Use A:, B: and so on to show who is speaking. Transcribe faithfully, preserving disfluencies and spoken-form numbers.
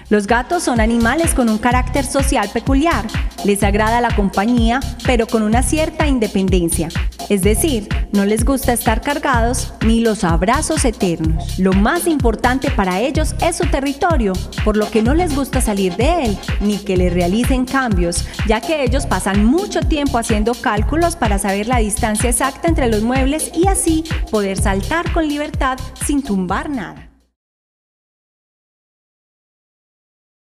A: Los gatos son animales con un carácter social peculiar. Les agrada la compañía, pero con una cierta independencia. Es decir, no les gusta estar cargados ni los abrazos eternos. Lo más importante para ellos es su territorio, por lo que no les gusta salir de él, ni que le realicen cambios, ya que ellos pasan mucho tiempo haciendo cálculos para saber la distancia exacta entre los muebles y así poder saltar con libertad sin tumbar nada.